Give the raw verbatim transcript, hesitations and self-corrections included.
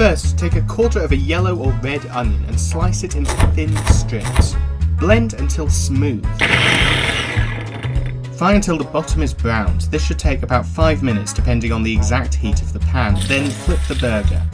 First, take a quarter of a yellow or red onion and slice it into thin strips. Blend until smooth. Fry until the bottom is browned. This should take about five minutes depending on the exact heat of the pan. Then flip the burger.